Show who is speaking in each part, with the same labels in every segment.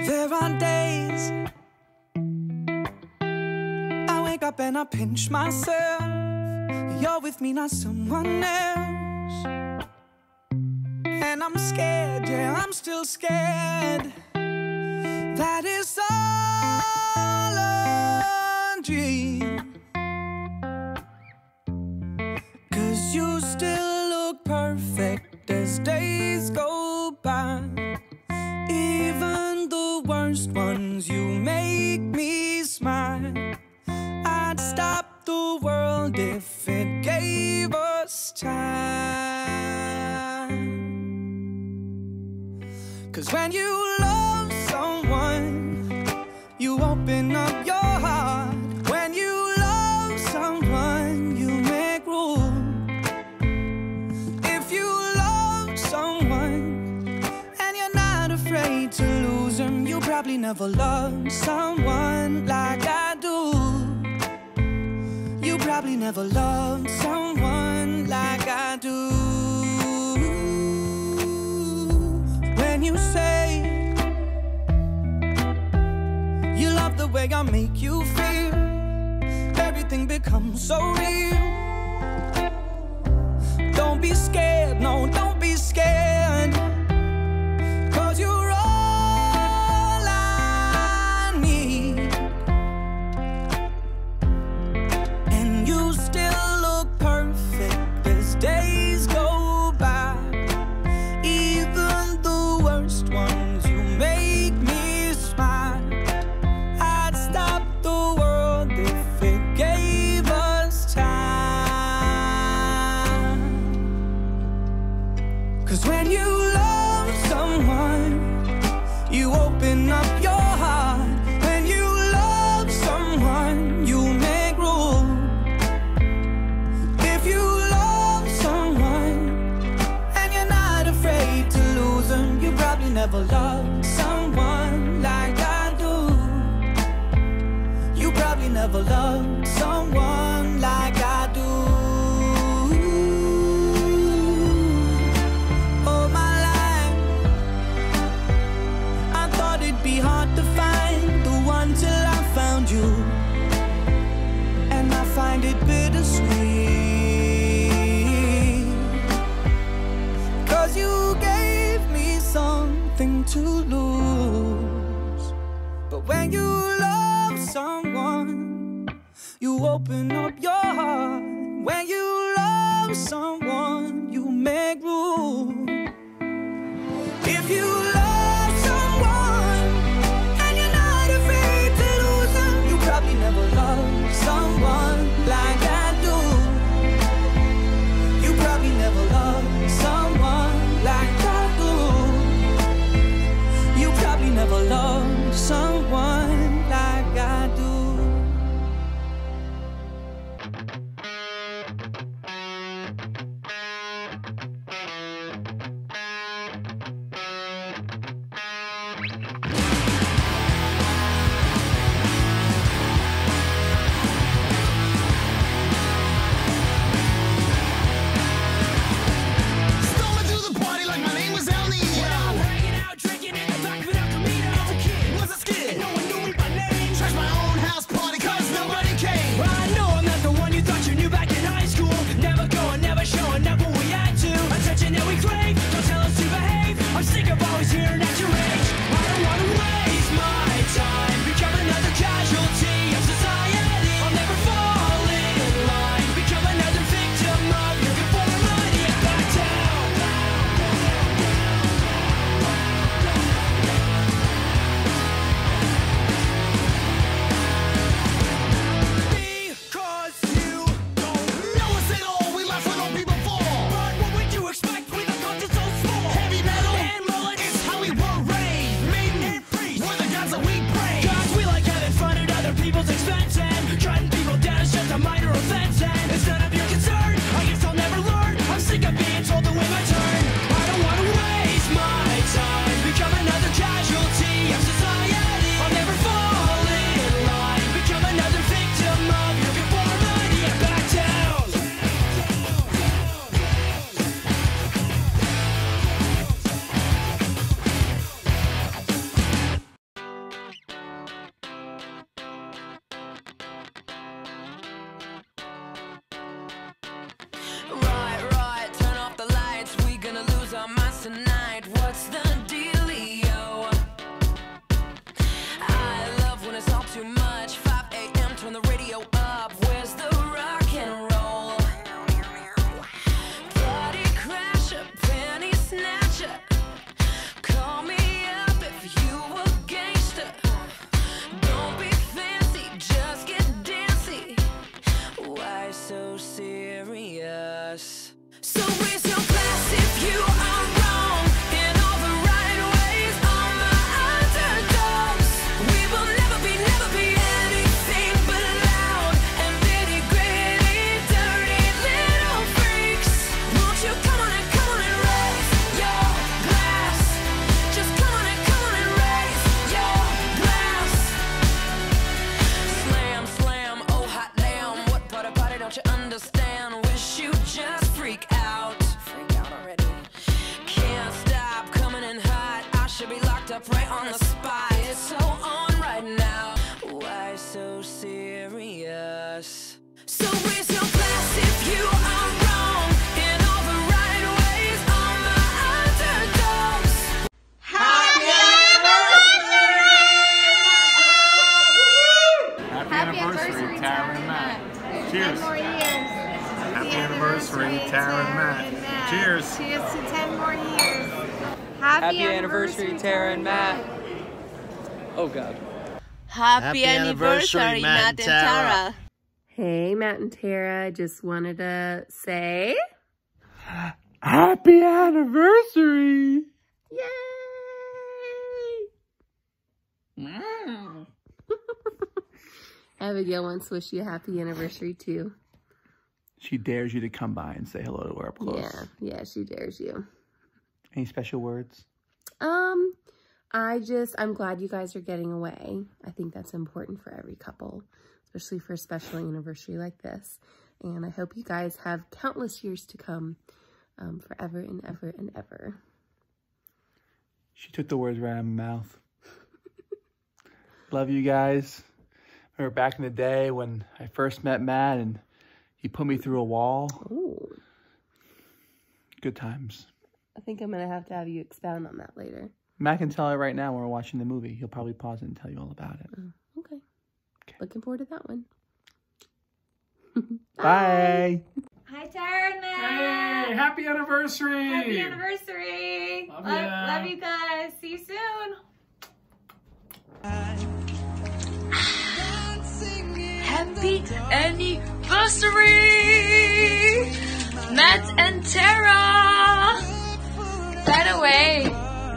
Speaker 1: There are days I wake up and I pinch myself. You're with me, not someone else. And I'm scared, yeah, I'm still scared that it's all a dream. 'Cause you still look perfect as days go by. Even the worst ones, you make me smile. I'd stop the world if it gave us time. 'Cause when you love someone, you open up your heart. When you love someone, you make room. If you love someone and you're not afraid to lose them, you probably never loved someone like I do. You probably never loved someone like I do. When you say you love the way I make you feel, everything becomes so real. Don't be scared, no, don't be scared, 'cause you're all I need. And you still look perfect as days go by. Even the worst ones, you make me smile. I'd stop the world if it gave us time. 'Cause when you love someone, you open up your heart. When you love someone, you make room. If you love someone and you're not afraid to lose them, you probably never loved someone like I do. You probably never loved someone like I do. All my life I thought it'd be hard to find the one till I found you. And I find it bittersweet, 'cause you gave me something to lose. But when you love someone, you open up your heart. When you love someone, you make room. If you love someone and you're not afraid to lose them, you probably never loved someone like I do. You probably never loved someone like I do. You probably never loved someone like I do. be locked up right on the spot. It's so on right now. Why so serious? So raise your glass if you are wrong in all the right ways. All my underdogs.
Speaker 2: Happy anniversary, Tara and Matt. Cheers.
Speaker 3: 10 more years.
Speaker 2: Happy anniversary, Tara and Matt. Cheers.
Speaker 3: Cheers to 10 more years.
Speaker 4: Happy anniversary, Tara and Matt. Oh God.
Speaker 5: Happy anniversary, Matt and Tara.
Speaker 6: Hey, Matt and Tara, just wanted to say
Speaker 2: Happy anniversary.
Speaker 6: yay! Abigail wants to wish you a happy anniversary too.
Speaker 2: She dares you to come by and say hello to her up close.
Speaker 6: Yeah, she dares you.
Speaker 2: Any special words?
Speaker 6: I'm glad you guys are getting away. I think that's important for every couple, especially for a special anniversary like this. And I hope you guys have countless years to come, forever and ever and ever.
Speaker 2: She took the words right out of my mouth. Love you guys. Remember back in the day when I first met Matt and he put me through a wall?
Speaker 6: Ooh.
Speaker 2: Good times.
Speaker 6: I think I'm going to have you expound on that later.
Speaker 2: Matt can tell it right now when we're watching the movie. He'll probably pause it and tell you all about it.
Speaker 6: Okay. Looking forward to that one.
Speaker 2: Bye.
Speaker 3: Hi, Tara and Matt.
Speaker 2: Hey, happy anniversary.
Speaker 3: Happy anniversary. Love you guys. See you soon.
Speaker 5: Happy anniversary, Matt and Tara. By the way,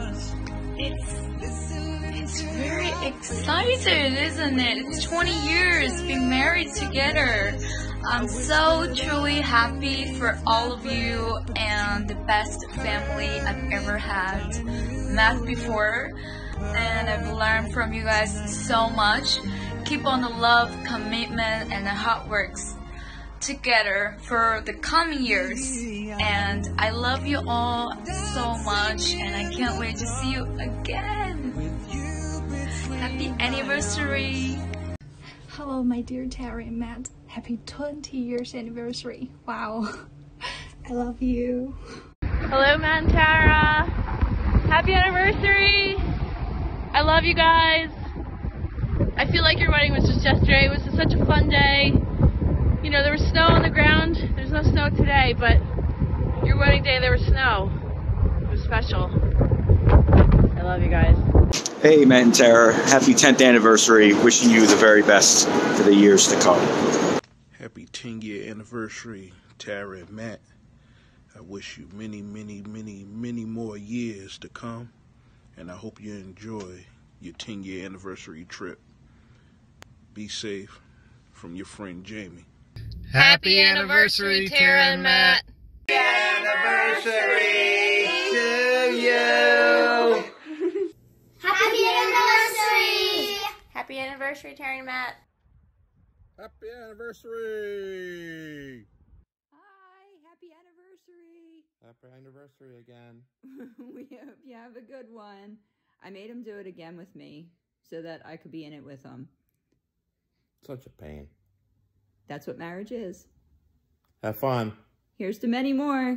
Speaker 5: it's very exciting, isn't it? It's 20 years being married together. I'm so truly happy for all of you and the best family I've ever had. Met before, and I've learned from you guys so much. Keep on the love, commitment, and the hard works together for the coming years. And I love you all so much, and I can't wait to see you again. Happy anniversary.
Speaker 7: Hello, my dear Tara and Matt. Happy 20 years anniversary. Wow. I love you.
Speaker 8: Hello, Matt and Tara. Happy anniversary. I love you guys. I feel like your wedding was just yesterday. It was just such a fun day. You know, there was snow on the ground. There's no snow today, but your wedding day there was snow. It was special. I love you guys.
Speaker 9: Hey, Matt and Tara. Happy 10th anniversary. Wishing you the very best for the years to come.
Speaker 10: Happy 10-year anniversary, Tara and Matt. I wish you many, many, many, many more years to come. And I hope you enjoy your 10-year anniversary trip. Be safe. From your friend Jamie.
Speaker 8: Happy anniversary, Tara and Matt.
Speaker 2: Happy anniversary to you.
Speaker 3: Happy anniversary.
Speaker 6: Happy anniversary, Tara and Matt.
Speaker 10: Happy anniversary.
Speaker 11: Hi, happy anniversary.
Speaker 2: Happy anniversary again.
Speaker 11: We hope you have a good one. I made him do it again with me so that I could be in it with him.
Speaker 12: Such a pain.
Speaker 11: That's what marriage is.
Speaker 12: Have fun.
Speaker 11: Here's to many more.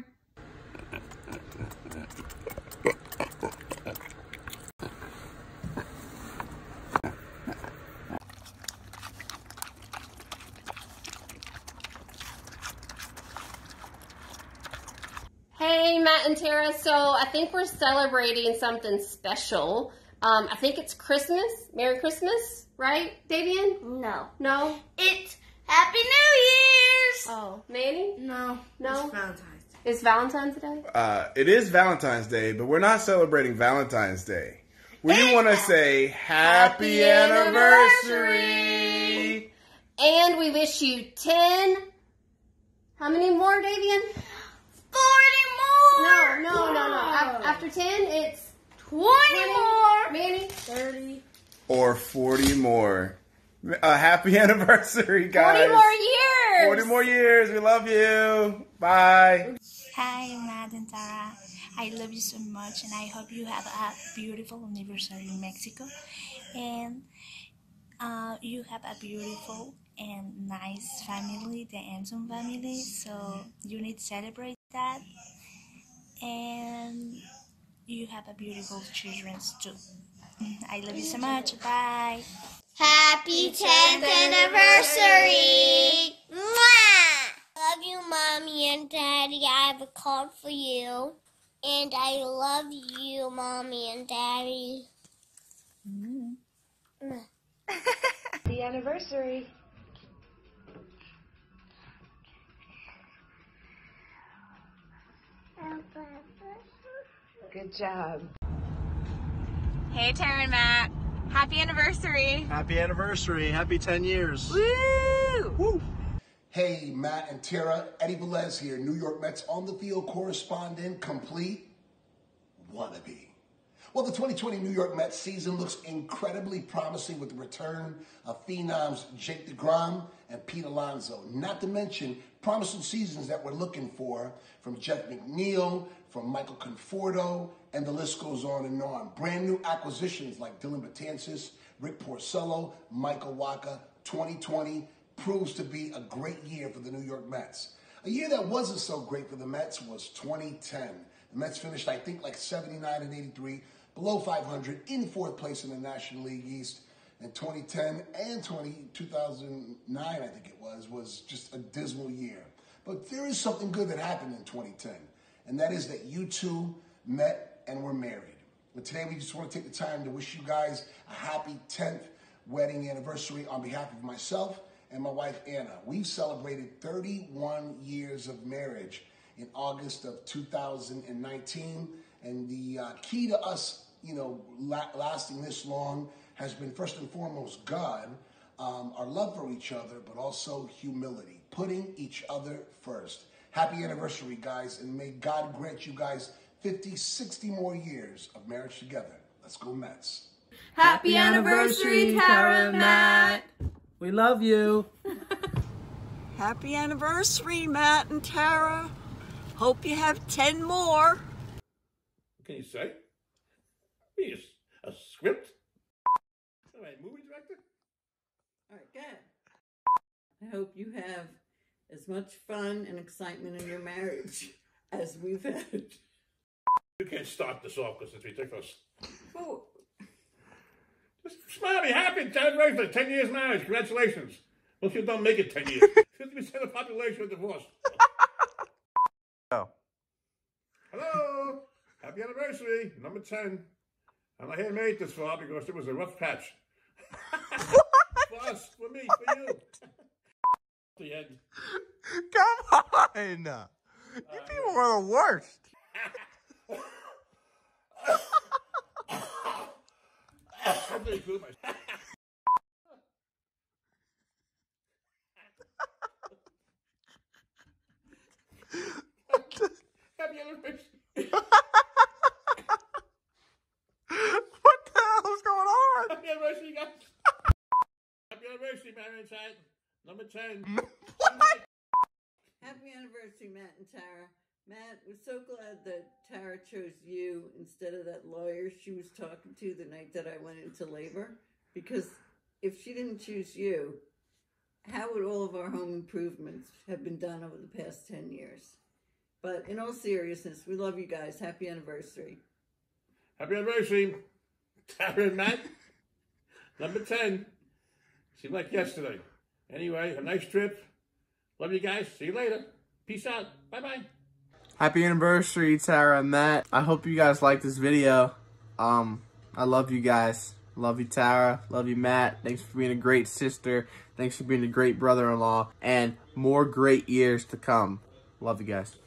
Speaker 6: Hey, Matt and Tara. So I think we're celebrating something special. I think it's Christmas. Merry Christmas, right, Davian?
Speaker 3: No.
Speaker 6: No?
Speaker 3: It's Happy New Year's.
Speaker 6: Oh, Manny?
Speaker 3: No.
Speaker 6: No?
Speaker 3: It's Valentine's Day.
Speaker 6: It's Valentine's Day?
Speaker 13: It is Valentine's Day, but we're not celebrating Valentine's Day. We want to say Happy Anniversary.
Speaker 6: And we wish you 10... How many more, Davian?
Speaker 3: 40 more.
Speaker 6: No. After 10, it's...
Speaker 3: 20 more.
Speaker 6: Manny?
Speaker 3: 30.
Speaker 13: Or 40 more. Happy anniversary, guys.
Speaker 3: 40 more years.
Speaker 13: 40 more years. We love you. Bye.
Speaker 7: Hi, Matt and Tara.
Speaker 14: I love you so much, and I hope you have a beautiful anniversary in Mexico, and you have a beautiful and nice family, the Anson family, so you need to celebrate that, and you have a beautiful children too. I love you so much. Bye.
Speaker 15: Happy 10th anniversary! Mwah! Love you, Mommy and Daddy. I have a card for you. And I love you, Mommy and Daddy.
Speaker 16: The anniversary. Good job.
Speaker 3: Hey, Tara and Matt. Happy anniversary.
Speaker 17: Happy anniversary. Happy 10 years.
Speaker 3: Woo!
Speaker 17: Woo!
Speaker 18: Hey, Matt and Tara, Eddie Velez here, New York Mets on-the-field correspondent, complete wannabe. Well, the 2020 New York Mets season looks incredibly promising with the return of phenoms Jake DeGrom and Pete Alonso, not to mention promising seasons that we're looking for from Jeff McNeil, from Michael Conforto, and the list goes on and on. Brand new acquisitions like Dylan Betances, Rick Porcello, Michael Wacha. 2020 proves to be a great year for the New York Mets. A year that wasn't so great for the Mets was 2010. The Mets finished, I think, like 79 and 83, below 500, in fourth place in the National League East. And 2010 and 2009, I think it was just a dismal year. But there is something good that happened in 2010, and that is that you two met and were married. But today we just want to take the time to wish you guys a happy 10th wedding anniversary on behalf of myself and my wife, Anna. We've celebrated 31 years of marriage in August of 2019, and the key to us, lasting this long has been first and foremost God, our love for each other, but also humility, putting each other first. Happy anniversary, guys, and may God grant you guys 50, 60 more years of marriage together. Let's go Mets.
Speaker 4: Happy anniversary, Tara and Matt.
Speaker 2: We love you.
Speaker 19: Happy anniversary, Matt and Tara. Hope you have 10 more.
Speaker 12: What can you say? He's a script? All right, movie director?
Speaker 20: All right, good. I hope you have as much fun and excitement in your marriage as we've had.
Speaker 12: You can't start this off because it's ridiculous.
Speaker 20: Oh.
Speaker 12: Just smile, be happy. 10 years marriage. Congratulations. Most people don't make it 10 years. 50% of the population are divorced.
Speaker 2: Oh.
Speaker 12: Hello. Happy anniversary. Number 10. And I had made this far because it was a rough patch. For us, for me, for you. The end.
Speaker 2: Come on. You people are the worst.
Speaker 12: Happy anniversary.
Speaker 2: What the hell is going on?
Speaker 12: Happy anniversary, guys. Happy anniversary, marriage side. Number 10.
Speaker 20: Happy anniversary, Matt and Tara. Matt, we're so glad that Tara chose you instead of that lawyer she was talking to the night that I went into labor. Because if she didn't choose you, how would all of our home improvements have been done over the past 10 years? But in all seriousness, we love you guys. Happy anniversary.
Speaker 12: Happy anniversary, Tara and Matt. Number 10. Seemed like yesterday. Anyway, a nice trip. Love you guys. See you later. Peace out. Bye-bye.
Speaker 2: Happy anniversary, Tara and Matt. I hope you guys like this video. I love you guys. Love you, Tara. Love you, Matt. Thanks for being a great sister. Thanks for being a great brother-in-law. And more great years to come. Love you guys.